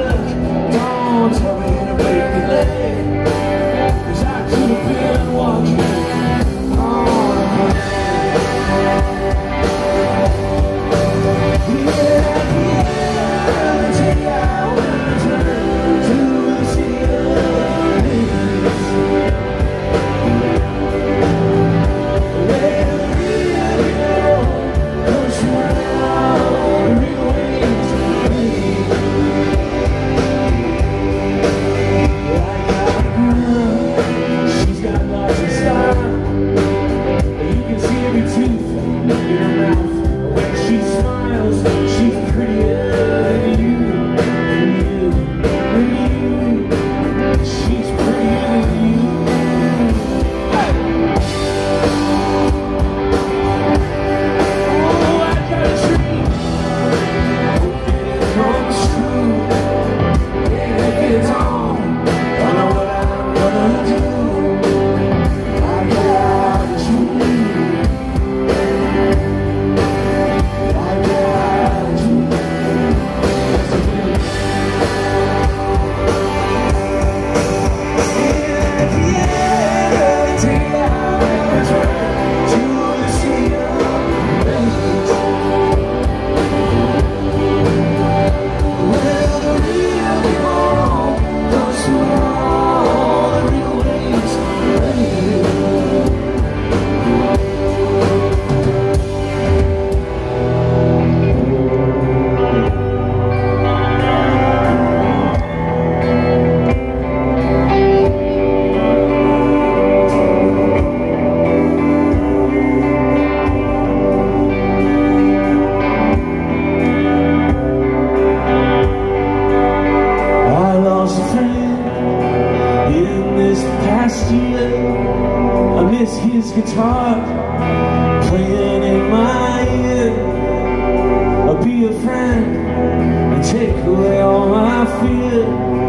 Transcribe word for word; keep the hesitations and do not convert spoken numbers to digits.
look. Don't tell me to break your leg, 'cause I could have been walking on a plane. Yeah, yeah, take out and turn to the city of dreams. Where the real goes round, the real waves bleed. I got a girl, she's got lots of style. You can see every tooth in her mouth. When she smiles, she's prettier than you, than you, than you. She's prettier than you. Hey! Oh, I got a dream. Hope that it comes true. Yeah, if it's on, I know what I'm gonna do. I got a dream. I got a dream. Yeah, yeah, take out and turn to the sea of dreams. Where the real people goes through all the real ways bleed. I lost a friend in this past year. I miss his guitar playing in my ear. I'll be a friend and take away all my fear.